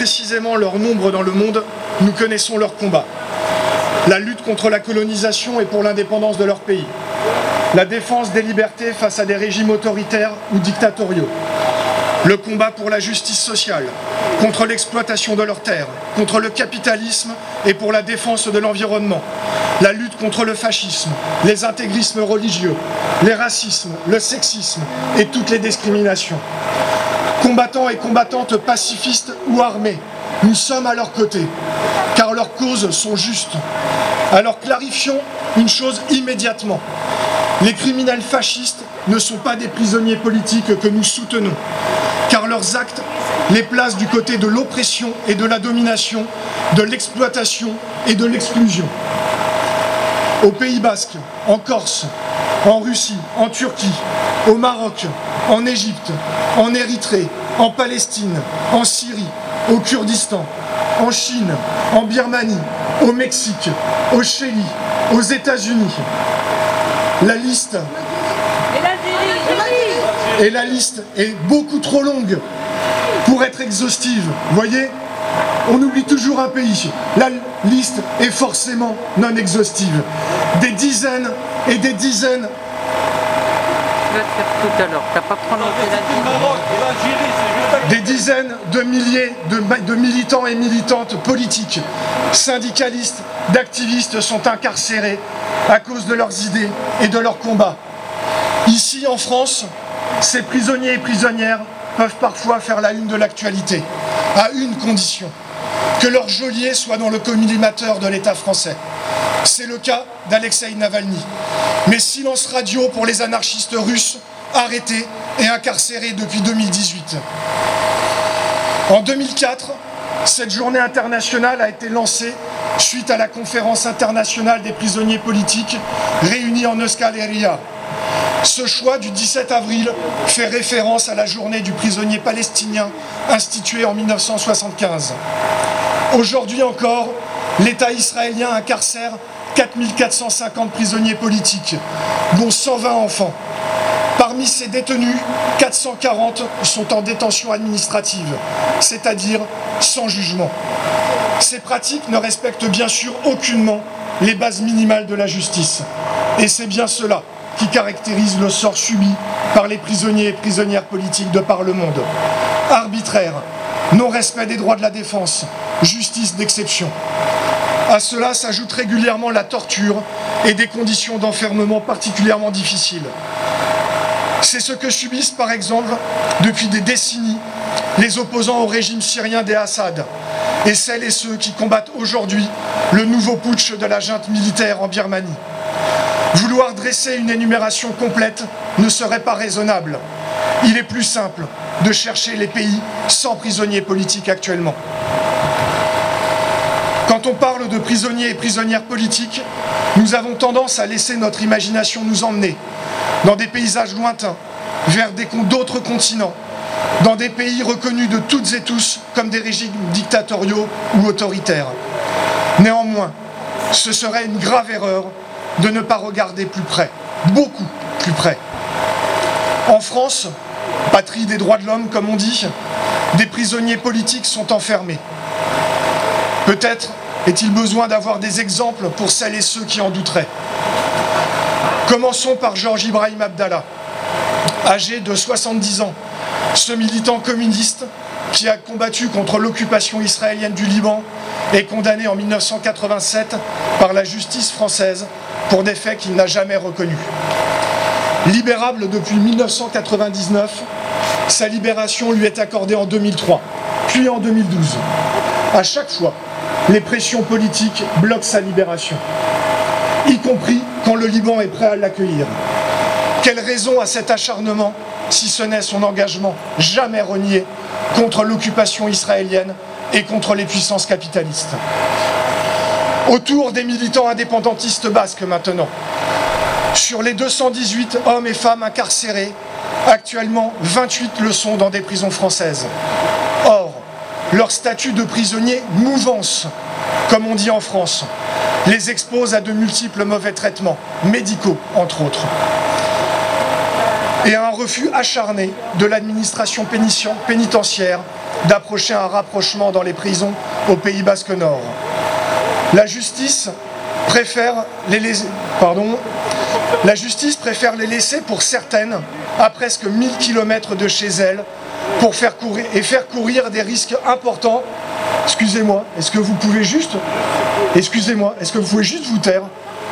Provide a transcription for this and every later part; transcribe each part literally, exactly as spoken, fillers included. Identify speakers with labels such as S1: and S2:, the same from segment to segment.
S1: précisément leur nombre dans le monde, nous connaissons leur combat. La lutte contre la colonisation et pour l'indépendance de leur pays. La défense des libertés face à des régimes autoritaires ou dictatoriaux. Le combat pour la justice sociale, contre l'exploitation de leurs terres, contre le capitalisme et pour la défense de l'environnement. La lutte contre le fascisme, les intégrismes religieux, les racismes, le sexisme et toutes les discriminations. Combattants et combattantes pacifistes ou armés, nous sommes à leur côté, car leurs causes sont justes. Alors clarifions une chose immédiatement. Les criminels fascistes ne sont pas des prisonniers politiques que nous soutenons, car leurs actes les placent du côté de l'oppression et de la domination, de l'exploitation et de l'exclusion. Au Pays Basque, en Corse, en Russie, en Turquie, au Maroc, en Égypte, en Érythrée, en Palestine, en Syrie, au Kurdistan, en Chine, en Birmanie, au Mexique, au Chili, aux États-Unis. La liste, et la liste est beaucoup trop longue pour être exhaustive. Vous voyez, on oublie toujours un pays. La liste est forcément non exhaustive. Des dizaines et des dizaines.
S2: Tout à l'heure, t'as pas prononcé la
S1: Des dizaines de milliers de, de militants et militantes politiques, syndicalistes, d'activistes sont incarcérés à cause de leurs idées et de leurs combats. Ici en France, ces prisonniers et prisonnières peuvent parfois faire la une de l'actualité, à une condition, que leur geôlier soit dans le collimateur de l'État français. C'est le cas d'Alexeï Navalny. Mais silence radio pour les anarchistes russes arrêtés et incarcérés depuis deux mille dix-huit. En deux mille quatre, cette journée internationale a été lancée suite à la conférence internationale des prisonniers politiques réunis en Euskal Herria. Ce choix du dix-sept avril fait référence à la journée du prisonnier palestinien instituée en mille neuf cent soixante-quinze. Aujourd'hui encore, l'État israélien incarcère quatre mille quatre cent cinquante prisonniers politiques, dont cent vingt enfants. Parmi ces détenus, quatre cent quarante sont en détention administrative, c'est-à-dire sans jugement. Ces pratiques ne respectent bien sûr aucunement les bases minimales de la justice. Et c'est bien cela qui caractérise le sort subi par les prisonniers et prisonnières politiques de par le monde. Arbitraire, non-respect des droits de la défense, justice d'exception. À cela s'ajoute régulièrement la torture et des conditions d'enfermement particulièrement difficiles. C'est ce que subissent par exemple depuis des décennies les opposants au régime syrien des Assad et celles et ceux qui combattent aujourd'hui le nouveau putsch de la junte militaire en Birmanie. Vouloir dresser une énumération complète ne serait pas raisonnable. Il est plus simple de chercher les pays sans prisonniers politiques actuellement. Quand on parle de prisonniers et prisonnières politiques, nous avons tendance à laisser notre imagination nous emmener dans des paysages lointains, vers d'autres continents, dans des pays reconnus de toutes et tous comme des régimes dictatoriaux ou autoritaires. Néanmoins, ce serait une grave erreur de ne pas regarder plus près, beaucoup plus près. En France, patrie des droits de l'homme comme on dit, des prisonniers politiques sont enfermés. Peut-être est-il besoin d'avoir des exemples pour celles et ceux qui en douteraient. Commençons par Georges Ibrahim Abdallah, âgé de soixante-dix ans, ce militant communiste qui a combattu contre l'occupation israélienne du Liban est condamné en mille neuf cent quatre-vingt-sept par la justice française pour des faits qu'il n'a jamais reconnus. Libérable depuis mille neuf cent quatre-vingt-dix-neuf, sa libération lui est accordée en deux mille trois, puis en deux mille douze. À chaque fois, les pressions politiques bloquent sa libération, y compris quand le Liban est prêt à l'accueillir. Quelle raison à cet acharnement, si ce n'est son engagement jamais renié contre l'occupation israélienne et contre les puissances capitalistes. Autour des militants indépendantistes basques maintenant. Sur les deux cent dix-huit hommes et femmes incarcérés, actuellement vingt-huit le sont dans des prisons françaises. Or, leur statut de prisonnier mouvance, comme on dit en France, les expose à de multiples mauvais traitements, médicaux entre autres, et à un refus acharné de l'administration pénitentiaire d'approcher un rapprochement dans les prisons au Pays Basque Nord. La justice préfère les laisser, pardon, la justice préfère les laisser pour certaines à presque mille kilomètres de chez elles pour faire courir, et faire courir des risques importants. Excusez-moi, est-ce que vous pouvez juste, excusez-moi, est-ce que vous pouvez juste vous taire?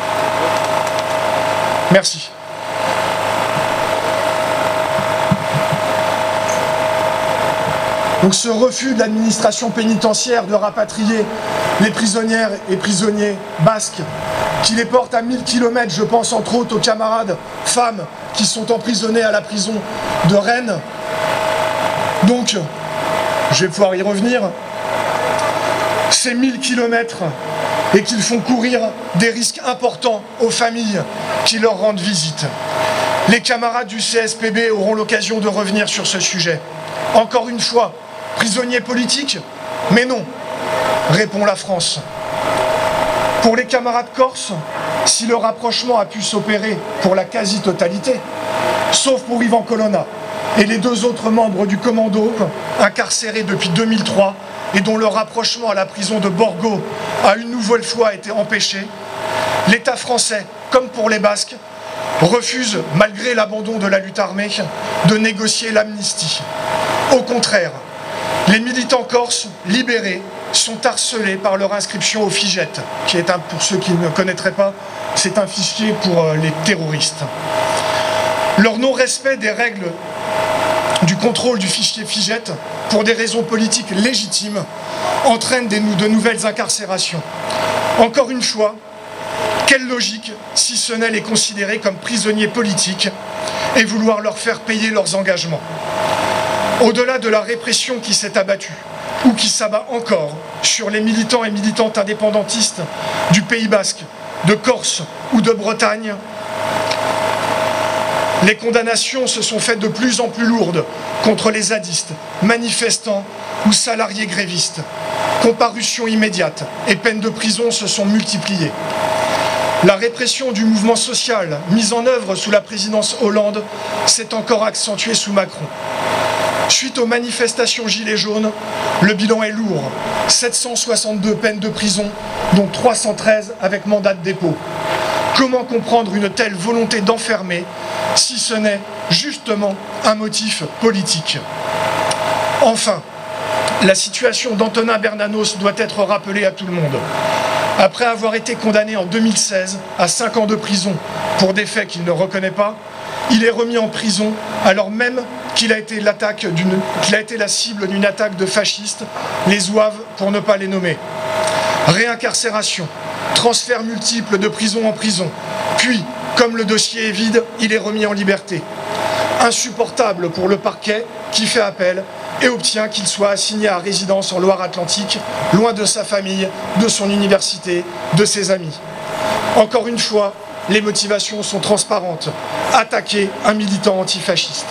S1: Merci. Donc ce refus de l'administration pénitentiaire de rapatrier les prisonnières et prisonniers basques, qui les portent à mille kilomètres, je pense entre autres aux camarades femmes qui sont emprisonnées à la prison de Rennes. Donc, je vais pouvoir y revenir, ces mille kilomètres et qu'ils font courir des risques importants aux familles qui leur rendent visite. Les camarades du C S P B auront l'occasion de revenir sur ce sujet. Encore une fois, prisonniers politiques? Mais non, répond la France. Pour les camarades corses, si le rapprochement a pu s'opérer pour la quasi-totalité, sauf pour Ivan Colonna et les deux autres membres du commando incarcérés depuis deux mille trois et dont le rapprochement à la prison de Borgo a une nouvelle fois été empêché, l'État français, comme pour les Basques, refuse, malgré l'abandon de la lutte armée, de négocier l'amnistie. Au contraire, les militants corses libérés sont harcelés par leur inscription au FIGET, qui est un, pour ceux qui ne connaîtraient pas, c'est un fichier pour les terroristes. Leur non-respect des règles du contrôle du fichier FIGET, pour des raisons politiques légitimes, entraîne des, de nouvelles incarcérations. Encore une fois, quelle logique, si ce n'est les considérer comme prisonniers politiques et vouloir leur faire payer leurs engagements. Au-delà de la répression qui s'est abattue, ou qui s'abat encore, sur les militants et militantes indépendantistes du Pays Basque, de Corse ou de Bretagne, les condamnations se sont faites de plus en plus lourdes contre les zadistes, manifestants ou salariés grévistes. Comparution immédiate et peines de prison se sont multipliées. La répression du mouvement social, mise en œuvre sous la présidence Hollande, s'est encore accentuée sous Macron. Suite aux manifestations Gilets jaunes, le bilan est lourd. sept cent soixante-deux peines de prison, dont trois cent treize avec mandat de dépôt. Comment comprendre une telle volonté d'enfermer, si ce n'est justement un motif politique? Enfin, la situation d'Antonin Bernanos doit être rappelée à tout le monde. Après avoir été condamné en deux mille seize à cinq ans de prison pour des faits qu'il ne reconnaît pas, il est remis en prison alors même qu'il a été l'attaque d'une, qu'il a été la cible d'une attaque de fascistes, les zouaves pour ne pas les nommer. Réincarcération, transfert multiple de prison en prison, puis, comme le dossier est vide, il est remis en liberté. Insupportable pour le parquet qui fait appel et obtient qu'il soit assigné à résidence en Loire-Atlantique, loin de sa famille, de son université, de ses amis. Encore une fois, les motivations sont transparentes. Attaquer un militant antifasciste.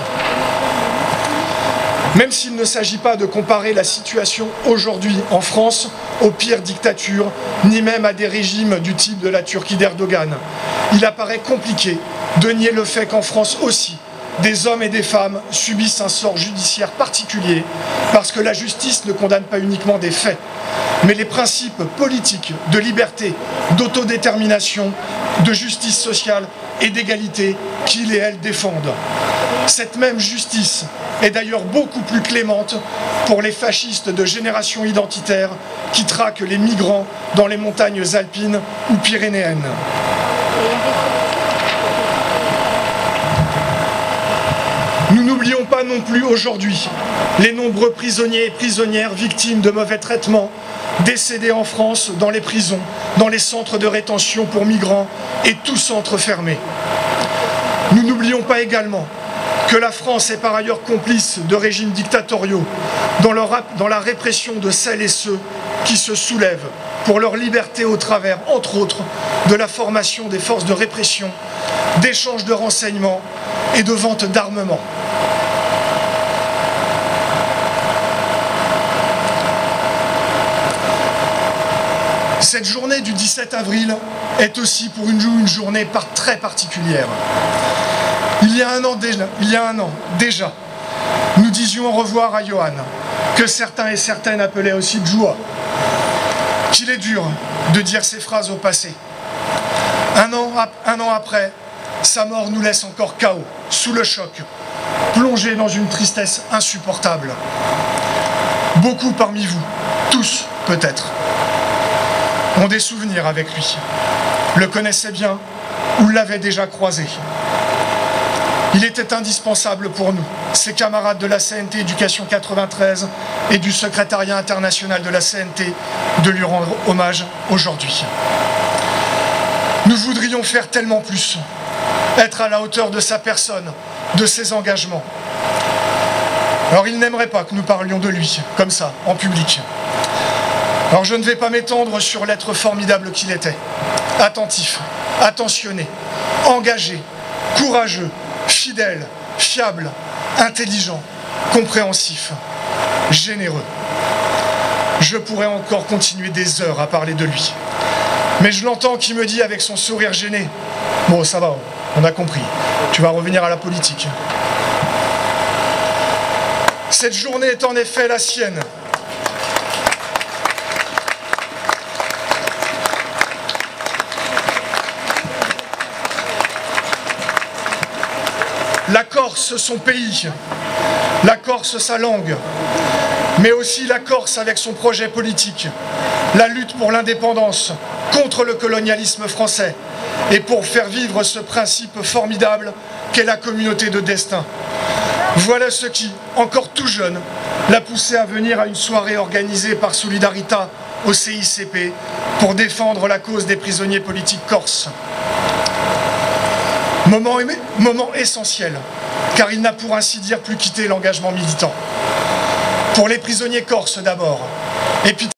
S1: Même s'il ne s'agit pas de comparer la situation aujourd'hui en France aux pires dictatures, ni même à des régimes du type de la Turquie d'Erdogan, il apparaît compliqué de nier le fait qu'en France aussi, des hommes et des femmes subissent un sort judiciaire particulier parce que la justice ne condamne pas uniquement des faits, mais les principes politiques de liberté, d'autodétermination, de justice sociale et d'égalité qu'ils et elles défendent. Cette même justice est d'ailleurs beaucoup plus clémente pour les fascistes de génération identitaire qui traquent les migrants dans les montagnes alpines ou pyrénéennes. Nous n'oublions pas non plus aujourd'hui les nombreux prisonniers et prisonnières victimes de mauvais traitements, décédés en France dans les prisons, dans les centres de rétention pour migrants et tous centres fermés. Nous n'oublions pas également que la France est par ailleurs complice de régimes dictatoriaux dans, leur, dans la répression de celles et ceux qui se soulèvent pour leur liberté au travers, entre autres, de la formation des forces de répression, d'échange de renseignements et de vente d'armement. Cette journée du dix-sept avril est aussi pour une, une journée par, très particulière. Il y a un an déjà, il y a un an déjà, nous disions au revoir à Johan, que certains et certaines appelaient aussi Djoua, qu'il est dur de dire ces phrases au passé. Un an, un an après, sa mort nous laisse encore K O, sous le choc, plongés dans une tristesse insupportable. Beaucoup parmi vous, tous peut-être, ont des souvenirs avec lui, le connaissaient bien ou l'avaient déjà croisé. Il était indispensable pour nous, ses camarades de la C N T Éducation quatre-vingt-treize et du secrétariat international de la C N T, de lui rendre hommage aujourd'hui. Nous voudrions faire tellement plus, être à la hauteur de sa personne, de ses engagements. Alors il n'aimerait pas que nous parlions de lui, comme ça, en public. Alors je ne vais pas m'étendre sur l'être formidable qu'il était. Attentif, attentionné, engagé, courageux, fidèle, fiable, intelligent, compréhensif, généreux. Je pourrais encore continuer des heures à parler de lui. Mais je l'entends qui me dit avec son sourire gêné, « Bon, ça va, on a compris, tu vas revenir à la politique. » Cette journée est en effet la sienne. La Corse, son pays, la Corse, sa langue, mais aussi la Corse avec son projet politique, la lutte pour l'indépendance, contre le colonialisme français, et pour faire vivre ce principe formidable qu'est la communauté de destin. Voilà ce qui, encore tout jeune, l'a poussé à venir à une soirée organisée par Solidarita au C I C P pour défendre la cause des prisonniers politiques corses. Moment, moment essentiel, car il n'a pour ainsi dire plus quitté l'engagement militant. Pour les prisonniers corses d'abord, et puis